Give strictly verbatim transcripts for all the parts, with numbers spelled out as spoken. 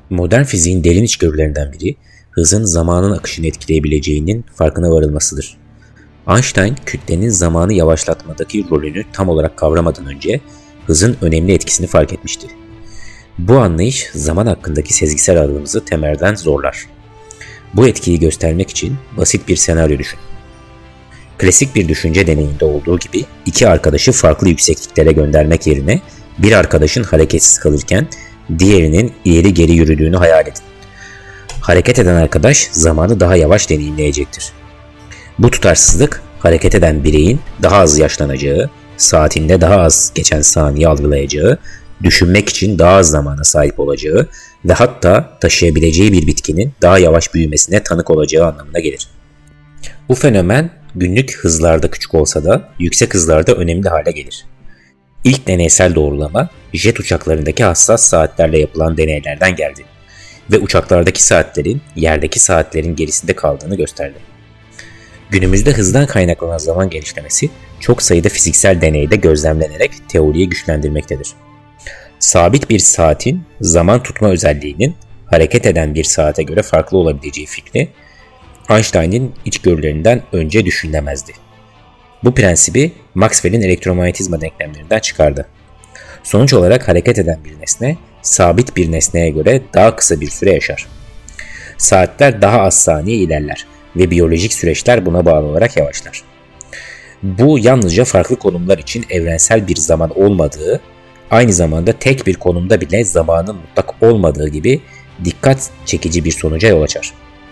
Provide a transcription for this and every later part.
Modern fiziğin derin içgörülerinden biri, hızın zamanın akışını etkileyebileceğinin farkına varılmasıdır. Einstein, kütlenin zamanı yavaşlatmadaki rolünü tam olarak kavramadan önce hızın önemli etkisini fark etmişti. Bu anlayış zaman hakkındaki sezgisel algımızı temelden zorlar. Bu etkiyi göstermek için basit bir senaryo düşün. Klasik bir düşünce deneyinde olduğu gibi iki arkadaşı farklı yüksekliklere göndermek yerine bir arkadaşın hareketsiz kalırken diğerinin ileri geri yürüdüğünü hayal edin. Hareket eden arkadaş zamanı daha yavaş deneyimleyecektir. Bu tutarsızlık hareket eden bireyin daha az yaşlanacağı, saatinde daha az geçen saniye algılayacağı, düşünmek için daha az zamana sahip olacağı ve hatta taşıyabileceği bir bitkinin daha yavaş büyümesine tanık olacağı anlamına gelir. Bu fenomen günlük hızlarda küçük olsa da yüksek hızlarda önemli hale gelir. İlk deneysel doğrulama jet uçaklarındaki hassas saatlerle yapılan deneylerden geldi ve uçaklardaki saatlerin yerdeki saatlerin gerisinde kaldığını gösterdi. Günümüzde hızdan kaynaklanan zaman genişlemesi çok sayıda fiziksel deneyde gözlemlenerek teoriyi güçlendirmektedir. Sabit bir saatin zaman tutma özelliğinin hareket eden bir saate göre farklı olabileceği fikri Einstein'ın içgörülerinden önce düşünülemezdi. Bu prensibi Maxwell'in elektromanyetizma denklemlerinden çıkardı. Sonuç olarak hareket eden bir nesne sabit bir nesneye göre daha kısa bir süre yaşar. Saatler daha az saniye ilerler ve biyolojik süreçler buna bağlı olarak yavaşlar. Bu yalnızca farklı konumlar için evrensel bir zaman olmadığı, aynı zamanda tek bir konumda bile zamanın mutlak olmadığı gibi dikkat çekici bir sonuca yol açar.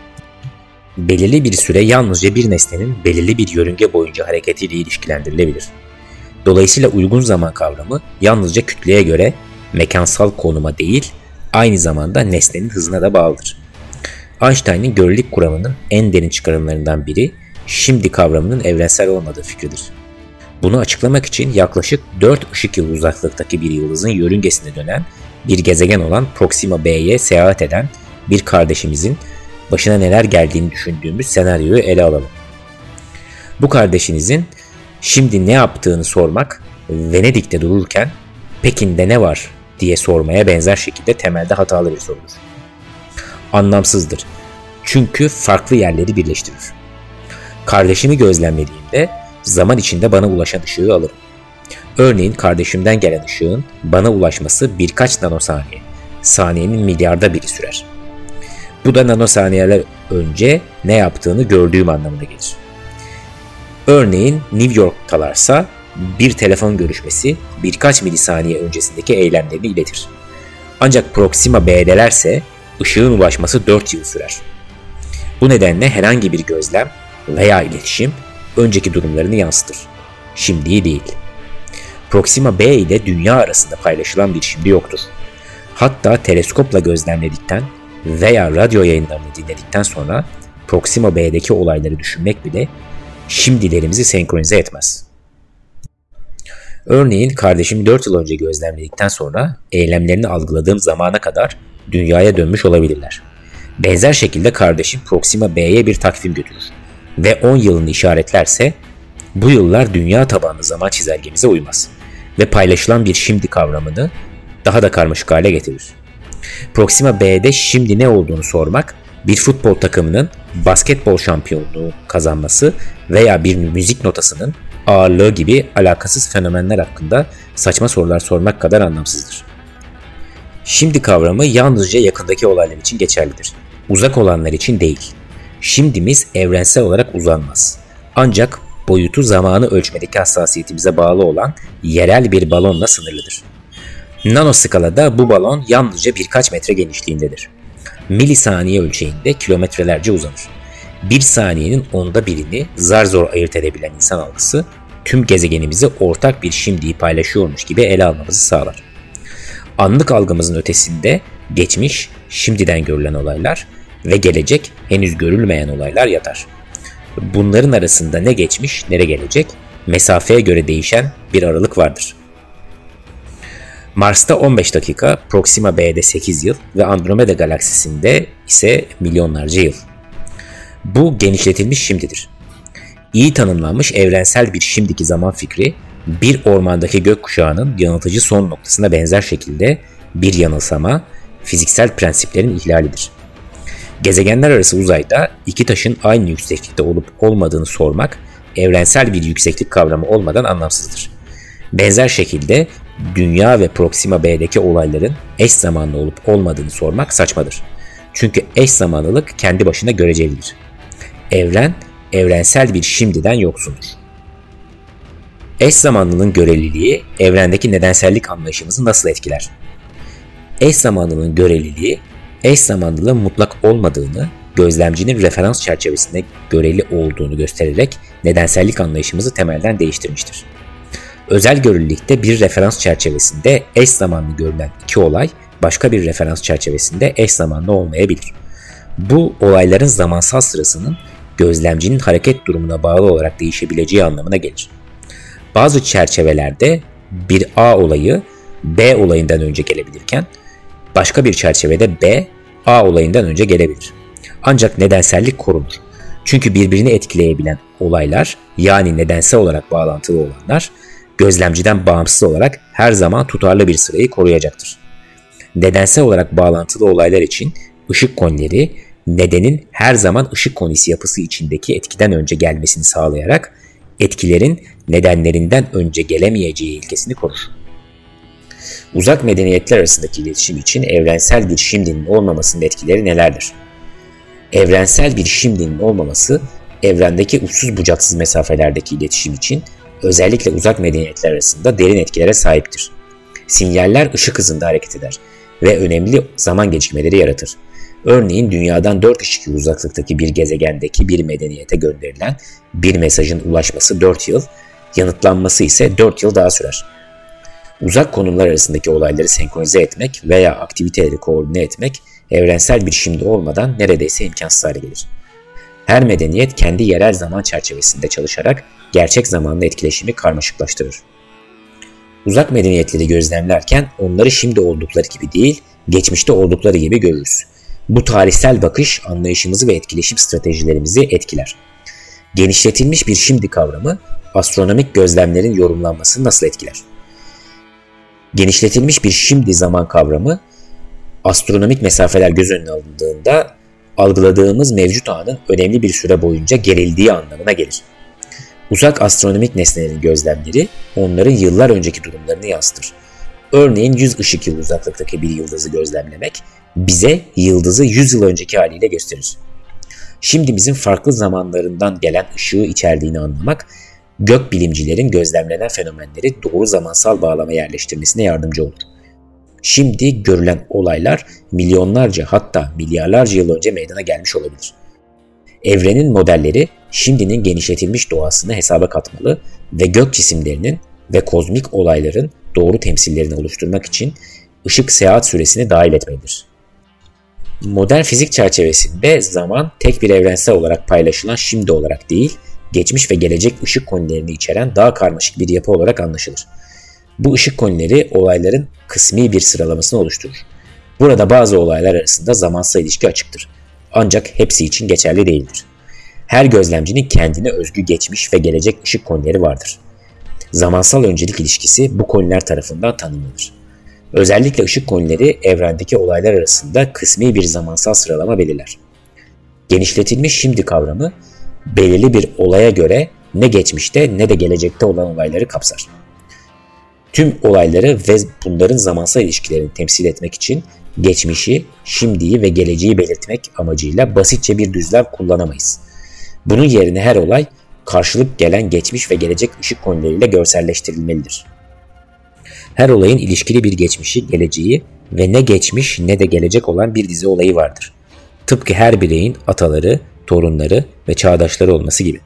Belirli bir süre yalnızca bir nesnenin belirli bir yörünge boyunca hareketiyle ilişkilendirilebilir. Dolayısıyla uygun zaman kavramı yalnızca kütleye göre mekansal konuma değil, aynı zamanda nesnenin hızına da bağlıdır. Einstein'ın görelilik kuramının en derin çıkarımlarından biri, şimdi kavramının evrensel olmadığı fikridir. Bunu açıklamak için yaklaşık dört ışık yılı uzaklıktaki bir yıldızın yörüngesinde dönen bir gezegen olan Proxima B'ye seyahat eden bir kardeşimizin başına neler geldiğini düşündüğümüz senaryoyu ele alalım. Bu kardeşinizin şimdi ne yaptığını sormak, Venedik'te dururken Pekin'de ne var diye sormaya benzer şekilde temelde hatalı bir sorudur. Anlamsızdır. Çünkü farklı yerleri birleştirir. Kardeşimi gözlemlediğimde zaman içinde bana ulaşan ışığı alırım. Örneğin kardeşimden gelen ışığın bana ulaşması birkaç nanosaniye, saniyenin milyarda biri sürer. Bu da nanosaniyeler önce ne yaptığını gördüğüm anlamına gelir. Örneğin New York'talarsa bir telefon görüşmesi birkaç milisaniye öncesindeki eylemlerini iletir. Ancak Proxima B'delerse ışığın ulaşması dört yıl sürer. Bu nedenle herhangi bir gözlem veya iletişim önceki durumlarını yansıtır. Şimdiyi değil. Proxima B ile Dünya arasında paylaşılan bir şimdi yoktur. Hatta teleskopla gözlemledikten veya radyo yayınlarını dinledikten sonra Proxima B'deki olayları düşünmek bile şimdilerimizi senkronize etmez. Örneğin kardeşimi dört yıl önce gözlemledikten sonra eylemlerini algıladığım zamana kadar dünyaya dönmüş olabilirler. Benzer şekilde kardeşim Proxima B'ye bir takvim götürür ve on yılını işaretlerse bu yıllar dünya tabanlı zaman çizelgemize uymaz ve paylaşılan bir şimdi kavramını daha da karmaşık hale getirir. Proxima B'de şimdi ne olduğunu sormak, bir futbol takımının basketbol şampiyonluğu kazanması veya bir müzik notasının ağırlığı gibi alakasız fenomenler hakkında saçma sorular sormak kadar anlamsızdır. Şimdi kavramı yalnızca yakındaki olaylar için geçerlidir. Uzak olanlar için değil. Şimdimiz evrensel olarak uzanmaz. Ancak boyutu zamanı ölçmedeki hassasiyetimize bağlı olan yerel bir balonla sınırlıdır. Nanoskalada bu balon yalnızca birkaç metre genişliğindedir. Milisaniye ölçeğinde kilometrelerce uzanır. Bir saniyenin onda birini zar zor ayırt edebilen insan algısı, tüm gezegenimizi ortak bir şimdiyi paylaşıyormuş gibi ele almamızı sağlar. Anlık algımızın ötesinde geçmiş, şimdiden görülen olaylar ve gelecek, henüz görülmeyen olaylar yatar. Bunların arasında ne geçmiş, ne gelecek, mesafeye göre değişen bir aralık vardır. Mars'ta on beş dakika, Proxima B'de sekiz yıl ve Andromeda galaksisinde ise milyonlarca yıl. Bu genişletilmiş şimdidir. İyi tanımlanmış evrensel bir şimdiki zaman fikri, bir ormandaki gökkuşağının yanıltıcı son noktasına benzer şekilde bir yanılsama, fiziksel prensiplerin ihlalidir. Gezegenler arası uzayda iki taşın aynı yükseklikte olup olmadığını sormak, evrensel bir yükseklik kavramı olmadan anlamsızdır. Benzer şekilde Dünya ve Proxima B'deki olayların eş zamanlı olup olmadığını sormak saçmadır. Çünkü eş zamanlılık kendi başına görecelidir. Evren, evrensel bir şimdiden yoksundur. Eş zamanlılığın göreliliği, evrendeki nedensellik anlayışımızı nasıl etkiler? Eş zamanlılığın göreliliği, eş zamanlılığın mutlak olmadığını, gözlemcinin referans çerçevesinde göreli olduğunu göstererek nedensellik anlayışımızı temelden değiştirmiştir. Özel görelilikte bir referans çerçevesinde eş zamanlı görülen iki olay başka bir referans çerçevesinde eş zamanlı olmayabilir. Bu olayların zamansal sırasının gözlemcinin hareket durumuna bağlı olarak değişebileceği anlamına gelir. Bazı çerçevelerde bir A olayı B olayından önce gelebilirken başka bir çerçevede B A olayından önce gelebilir. Ancak nedensellik korunur. Çünkü birbirini etkileyebilen olaylar, yani nedensel olarak bağlantılı olanlar, gözlemciden bağımsız olarak her zaman tutarlı bir sırayı koruyacaktır. Nedensel olarak bağlantılı olaylar için ışık konileri nedenin her zaman ışık konisi yapısı içindeki etkiden önce gelmesini sağlayarak etkilerin nedenlerinden önce gelemeyeceği ilkesini korur. Uzak medeniyetler arasındaki iletişim için evrensel bir şimdinin olmamasının etkileri nelerdir? Evrensel bir şimdinin olmaması, evrendeki uçsuz bucaksız mesafelerdeki iletişim için özellikle uzak medeniyetler arasında derin etkilere sahiptir. Sinyaller ışık hızında hareket eder ve önemli zaman gecikmeleri yaratır. Örneğin dünyadan dört ışık yılı uzaklıktaki bir gezegendeki bir medeniyete gönderilen bir mesajın ulaşması dört yıl, yanıtlanması ise dört yıl daha sürer. Uzak konumlar arasındaki olayları senkronize etmek veya aktiviteleri koordine etmek evrensel bir şimdi olmadan neredeyse imkansız hale gelir. Her medeniyet kendi yerel zaman çerçevesinde çalışarak gerçek zamanlı etkileşimi karmaşıklaştırır. Uzak medeniyetleri gözlemlerken onları şimdi oldukları gibi değil, geçmişte oldukları gibi görürüz. Bu tarihsel bakış anlayışımızı ve etkileşim stratejilerimizi etkiler. Genişletilmiş bir şimdi kavramı astronomik gözlemlerin yorumlanmasını nasıl etkiler? Genişletilmiş bir şimdi zaman kavramı astronomik mesafeler göz önüne alındığında algıladığımız mevcut anın önemli bir süre boyunca gerildiği anlamına gelir. Uzak astronomik nesnelerin gözlemleri onların yıllar önceki durumlarını yansıtır. Örneğin yüz ışık yılı uzaklıktaki bir yıldızı gözlemlemek bize yıldızı yüz yıl önceki haliyle gösterir. Şimdimizin farklı zamanlarından gelen ışığı içerdiğini anlamak, gökbilimcilerin gözlemlenen fenomenleri doğru zamansal bağlama yerleştirmesine yardımcı olur. Şimdi görülen olaylar milyonlarca hatta milyarlarca yıl önce meydana gelmiş olabilir. Evrenin modelleri şimdinin genişletilmiş doğasını hesaba katmalı ve gök cisimlerinin ve kozmik olayların doğru temsillerini oluşturmak için ışık seyahat süresini dahil etmelidir. Modern fizik çerçevesinde zaman tek bir evrensel olarak paylaşılan şimdi olarak değil, geçmiş ve gelecek ışık konilerini içeren daha karmaşık bir yapı olarak anlaşılır. Bu ışık konileri olayların kısmi bir sıralamasını oluşturur. Burada bazı olaylar arasında zamansal ilişki açıktır. Ancak hepsi için geçerli değildir. Her gözlemcinin kendine özgü geçmiş ve gelecek ışık konileri vardır. Zamansal öncelik ilişkisi bu koniler tarafından tanımlanır. Özellikle ışık konileri evrendeki olaylar arasında kısmi bir zamansal sıralama belirler. Genişletilmiş şimdi kavramı belirli bir olaya göre ne geçmişte ne de gelecekte olan olayları kapsar. Tüm olayları ve bunların zamansal ilişkilerini temsil etmek için geçmişi, şimdiyi ve geleceği belirtmek amacıyla basitçe bir düzlem kullanamayız. Bunun yerine her olay karşılık gelen geçmiş ve gelecek ışık konileriyle görselleştirilmelidir. Her olayın ilişkili bir geçmişi, geleceği ve ne geçmiş ne de gelecek olan bir dizi olayı vardır. Tıpkı her bireyin ataları, torunları ve çağdaşları olması gibi.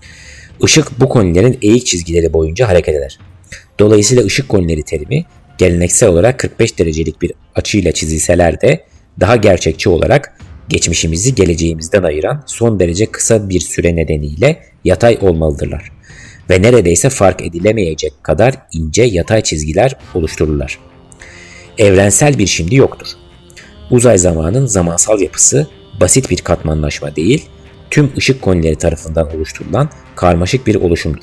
Işık bu konilerin eğik çizgileri boyunca hareket eder. Dolayısıyla ışık konileri terimi geleneksel olarak kırk beş derecelik bir açıyla çizilseler de daha gerçekçi olarak geçmişimizi geleceğimizden ayıran son derece kısa bir süre nedeniyle yatay olmalıdırlar ve neredeyse fark edilemeyecek kadar ince yatay çizgiler oluştururlar. Evrensel bir şimdi yoktur. Uzay zamanın zamansal yapısı basit bir katmanlaşma değil, tüm ışık konileri tarafından oluşturulan karmaşık bir oluşumdur.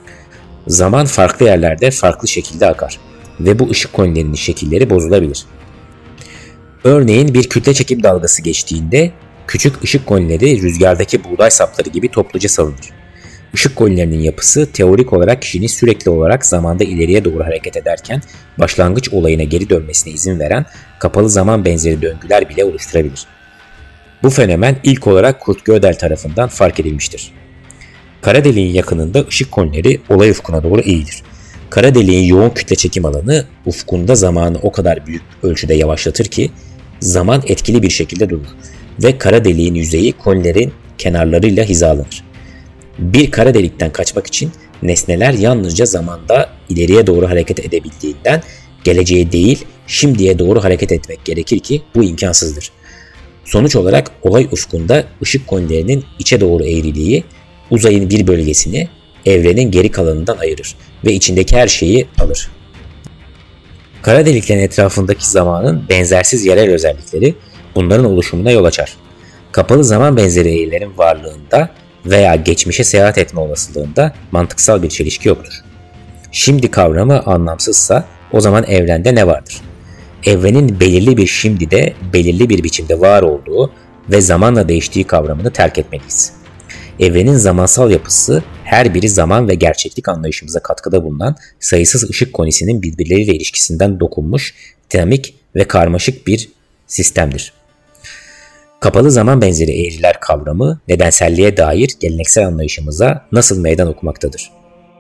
Zaman farklı yerlerde farklı şekilde akar ve bu ışık konilerinin şekilleri bozulabilir. Örneğin bir kütle çekim dalgası geçtiğinde küçük ışık kolileri rüzgardaki buğday sapları gibi topluca salınır. Işık kolilerinin yapısı teorik olarak kişinin sürekli olarak zamanda ileriye doğru hareket ederken başlangıç olayına geri dönmesine izin veren kapalı zaman benzeri döngüler bile oluşturabilir. Bu fenomen ilk olarak Kurt Gödel tarafından fark edilmiştir. Kara deliğin yakınında ışık kolileri olay ufkuna doğru eğilir. Kara deliğin yoğun kütle çekim alanı ufkunda zamanı o kadar büyük ölçüde yavaşlatır ki zaman etkili bir şekilde durur ve kara deliğin yüzeyi kolilerin kenarlarıyla hizalanır. Bir kara delikten kaçmak için nesneler yalnızca zamanda ileriye doğru hareket edebildiğinden geleceğe değil şimdiye doğru hareket etmek gerekir ki bu imkansızdır. Sonuç olarak olay ufkunda ışık kolilerinin içe doğru eğriliği uzayın bir bölgesini evrenin geri kalanından ayırır ve içindeki her şeyi alır. Kara deliklerin etrafındaki zamanın benzersiz yerel özellikleri bunların oluşumuna yol açar. Kapalı zaman benzeri eğrilerin varlığında veya geçmişe seyahat etme olasılığında mantıksal bir çelişki yoktur. Şimdi kavramı anlamsızsa o zaman evrende ne vardır? Evrenin belirli bir şimdide belirli bir biçimde var olduğu ve zamanla değiştiği kavramını terk etmeliyiz. Evrenin zamansal yapısı her biri zaman ve gerçeklik anlayışımıza katkıda bulunan sayısız ışık konisinin birbirleriyle ilişkisinden dokunmuş, dinamik ve karmaşık bir sistemdir. Kapalı zaman benzeri eğriler kavramı nedenselliğe dair geleneksel anlayışımıza nasıl meydan okumaktadır?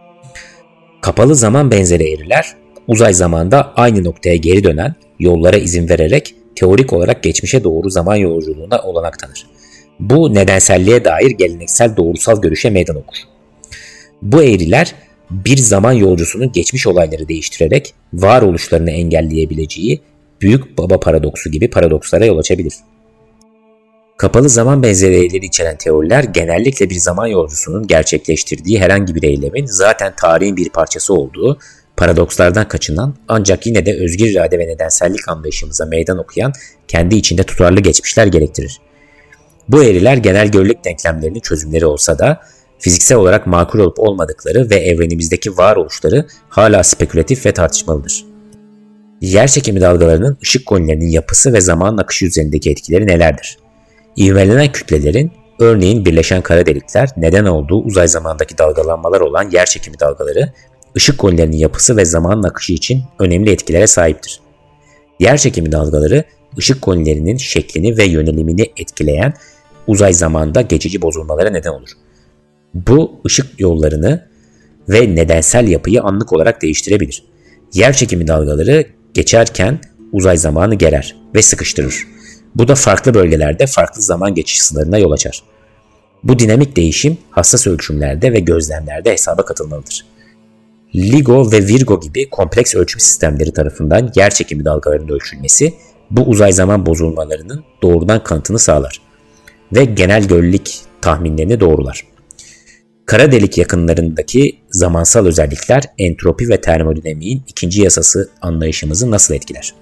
Kapalı zaman benzeri eğriler uzay zamanda aynı noktaya geri dönen yollara izin vererek teorik olarak geçmişe doğru zaman yolculuğuna olanak tanır. Bu nedenselliğe dair geleneksel doğrusal görüşe meydan okur. Bu eğriler bir zaman yolcusunun geçmiş olayları değiştirerek varoluşlarını engelleyebileceği büyük baba paradoksu gibi paradokslara yol açabilir. Kapalı zaman benzeri eğrileri içeren teoriler genellikle bir zaman yolcusunun gerçekleştirdiği herhangi bir eylemin zaten tarihin bir parçası olduğu, paradokslardan kaçınan ancak yine de özgür irade ve nedensellik anlayışımıza meydan okuyan kendi içinde tutarlı geçmişler gerektirir. Bu eğriler genel görelilik denklemlerinin çözümleri olsa da fiziksel olarak makul olup olmadıkları ve evrenimizdeki varoluşları hala spekülatif ve tartışmalıdır. Yerçekimi dalgalarının ışık kolilerinin yapısı ve zamanın akışı üzerindeki etkileri nelerdir? İvmelenen kütlelerin, örneğin birleşen kara delikler, neden olduğu uzay zamandaki dalgalanmalar olan yerçekimi dalgaları, ışık kolilerinin yapısı ve zamanın akışı için önemli etkilere sahiptir. Yerçekimi dalgaları, ışık kolilerinin şeklini ve yönelimini etkileyen uzay zamanda geçici bozulmalara neden olur. Bu ışık yollarını ve nedensel yapıyı anlık olarak değiştirebilir. Yerçekimi dalgaları geçerken uzay zamanı gerer ve sıkıştırır. Bu da farklı bölgelerde farklı zaman geçiş sınırına yol açar. Bu dinamik değişim hassas ölçümlerde ve gözlemlerde hesaba katılmalıdır. LIGO ve Virgo gibi kompleks ölçüm sistemleri tarafından yerçekimi dalgalarının ölçülmesi bu uzay zaman bozulmalarının doğrudan kanıtını sağlar ve genel görelilik tahminlerini doğrular. Kara delik yakınlarındaki zamansal özellikler entropi ve termodinamiğin ikinci yasası anlayışımızı nasıl etkiler?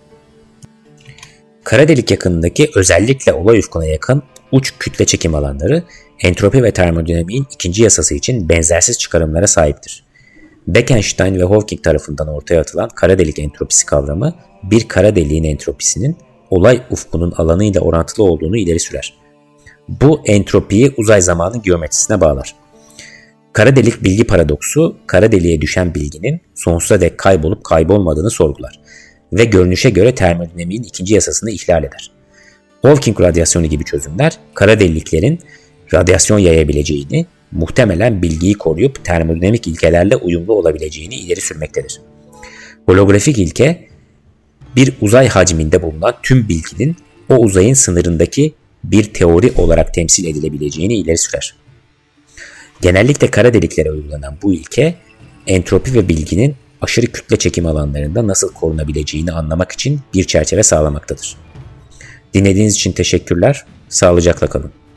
Kara delik yakınındaki özellikle olay ufkuna yakın uç kütle çekim alanları entropi ve termodinamiğin ikinci yasası için benzersiz çıkarımlara sahiptir. Bekenstein ve Hawking tarafından ortaya atılan kara delik entropisi kavramı bir kara deliğin entropisinin olay ufkunun alanıyla orantılı olduğunu ileri sürer. Bu entropiyi uzay zamanın geometrisine bağlar. Kara delik bilgi paradoksu, kara deliğe düşen bilginin sonsuza dek kaybolup kaybolmadığını sorgular ve görünüşe göre termodinamiğin ikinci yasasını ihlal eder. Hawking radyasyonu gibi çözümler, kara deliklerin radyasyon yayabileceğini, muhtemelen bilgiyi koruyup termodinamik ilkelerle uyumlu olabileceğini ileri sürmektedir. Holografik ilke, bir uzay hacminde bulunan tüm bilginin o uzayın sınırındaki bir teori olarak temsil edilebileceğini ileri sürer. Genellikle kara deliklere uygulanan bu ilke, entropi ve bilginin aşırı kütle çekim alanlarında nasıl korunabileceğini anlamak için bir çerçeve sağlamaktadır. Dinlediğiniz için teşekkürler, sağlıcakla kalın.